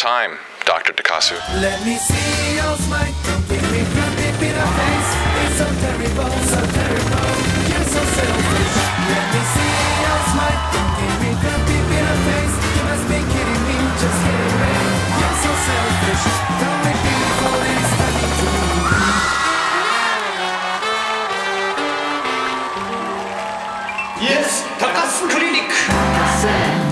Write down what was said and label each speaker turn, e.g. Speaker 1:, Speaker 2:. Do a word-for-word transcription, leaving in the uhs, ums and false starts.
Speaker 1: time, Doctor Takasu.
Speaker 2: Let me see your smile. Don't give me credit in the face. It's so terrible, so terrible. You're so selfish. Let me see your smile. Don't give me credit in the face. You must be kidding me. Just get away. You're so selfish. Don't make me fall and study too.
Speaker 3: Yes, Takasu Clinic.